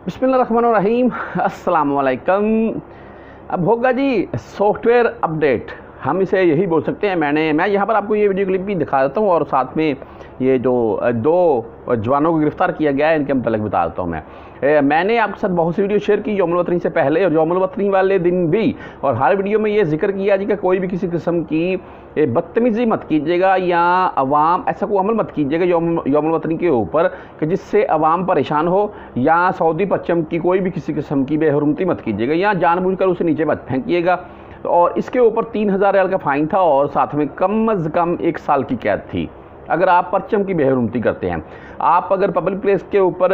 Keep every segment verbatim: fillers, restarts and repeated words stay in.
बिस्मिल्लाहिर्रहमानिर्रहीम, अस्सलाम वालेकुम। अब होगा जी सॉफ्टवेयर अपडेट, हम इसे यही बोल सकते हैं। मैंने मैं यहाँ पर आपको ये वीडियो क्लिप भी दिखा देता हूँ और साथ में ये जो दो जवानों को गिरफ़्तार किया गया है इनके मतलब बता देता हूँ। मैं ए, मैंने आपके साथ बहुत सी वीडियो शेयर की यौमुल वतनी से पहले और यौमुल वतनी वाले दिन भी, और हर वीडियो में ये जिक्र किया जी कि कोई भी किसी किस्म की बदतमीज़ी मत कीजिएगा या अवाम ऐसा कोई अमल मत कीजिएगा यौमुल वतनी के ऊपर कि जिससे अवाम परेशान हो, या सऊदी पच्चम की कोई भी किसी किस्म की बेहरमती मत कीजिएगा या जानबूझकर उसे नीचे मत फेंकिएगा। और इसके ऊपर तीन हज़ार रियाल का फ़ाइन था और साथ में कम अज़ कम एक साल की कैद थी अगर आप परचम की बेहरमती करते हैं। आप अगर पब्लिक प्लेस के ऊपर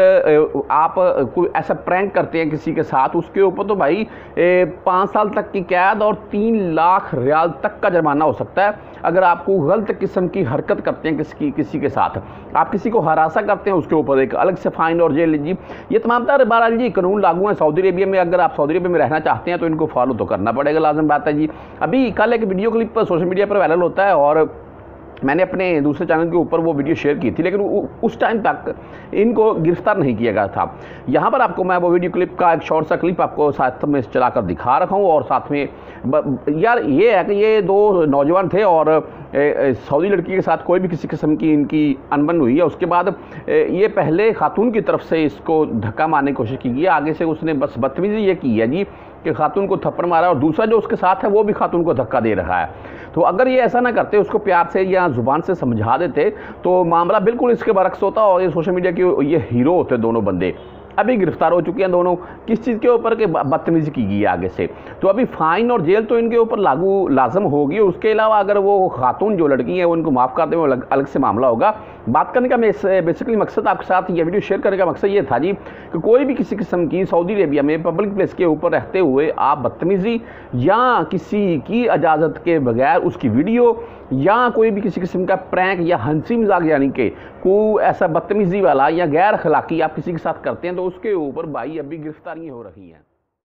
आप कोई ऐसा प्रैंक करते हैं किसी के साथ, उसके ऊपर तो भाई पाँच साल तक की कैद और तीन लाख रियाल तक का जुर्माना हो सकता है। अगर आपको गलत किस्म की हरकत करते हैं किसी किसी के साथ, आप किसी को हरासा करते हैं, उसके ऊपर एक अलग से फ़ाइन और जेल जी। ये तमाम तरह बहरहाल जी कानून लागू हैं सऊदी अरेबिया में। अगर आप सऊदी अरेबिया में रहना चाहते हैं तो इनको फॉलो तो करना पड़ेगा, लाजम बात है जी। अभी कल एक वीडियो क्लिप सोशल मीडिया पर वायरल होता है और मैंने अपने दूसरे चैनल के ऊपर वो वीडियो शेयर की थी, लेकिन उस टाइम तक इनको गिरफ्तार नहीं किया गया था। यहाँ पर आपको मैं वो वीडियो क्लिप का एक शॉर्ट सा क्लिप आपको साथ में चलाकर दिखा रखा हूँ। और साथ में यार ये है कि ये दो नौजवान थे और सऊदी लड़की के साथ कोई भी किसी किस्म की इनकी अनबन हुई है। उसके बाद ये पहले खातून की तरफ से इसको धक्का मारने की कोशिश की गई, आगे से उसने बस बदतमीज़ी ये की है जी कि खातून को थप्पड़ मारा और दूसरा जो उसके साथ है वो भी खातून को धक्का दे रहा है। तो अगर ये ऐसा ना करते, उसको प्यार से या ज़ुबान से समझा देते तो मामला बिल्कुल इसके बरक्स होता और ये सोशल मीडिया के ये हीरो होते दोनों बंदे। अभी गिरफ्तार हो चुके हैं दोनों, किस चीज़ के ऊपर के बदतमीज़ी की गई है आगे से। तो अभी फ़ाइन और जेल तो इनके ऊपर लागू लाजम होगी। उसके अलावा अगर वो खातून जो लड़की है वो इनको माफ़ कर दें वो अलग, अलग से मामला होगा। बात करने का बेसिकली मकसद आपके साथ ये वीडियो शेयर करने का मकसद ये था जी कि कोई भी किसी किस्म की सऊदी अरेबिया में पब्लिक प्लेस के ऊपर रहते हुए आप बदतमीज़ी या किसी की इजाज़त के बगैर उसकी वीडियो या कोई भी किसी किस्म का प्रैंक या हंसी मजाक यानी कि कोई ऐसा बदतमीज़ी वाला या गैर अखलाकी आप किसी के साथ करते हैं तो उसके ऊपर भाई अभी गिरफ्तारियाँ हो रही हैं।